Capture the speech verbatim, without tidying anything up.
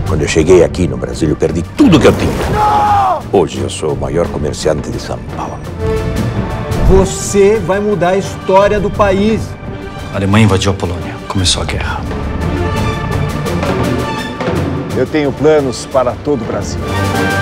Quando eu cheguei aqui no Brasil, eu perdi tudo que eu tinha. Hoje eu sou o maior comerciante de São Paulo. Você vai mudar a história do país. A Alemanha invadiu a Polônia. Começou a guerra. Eu tenho planos para todo o Brasil.